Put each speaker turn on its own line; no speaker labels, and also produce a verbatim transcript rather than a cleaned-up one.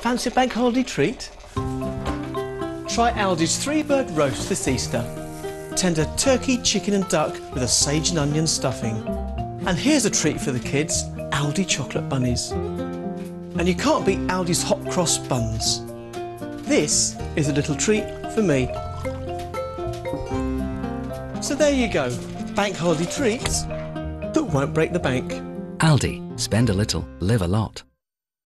Fancy a bank holiday treat? Try Aldi's three-bird roast this Easter. Tender turkey, chicken and duck with a sage and onion stuffing. And here's a treat for the kids, Aldi chocolate bunnies. And you can't beat Aldi's hot cross buns. This is a little treat for me. So there you go, bank holiday treats that won't break the bank.
Aldi. Spend a little, live a lot.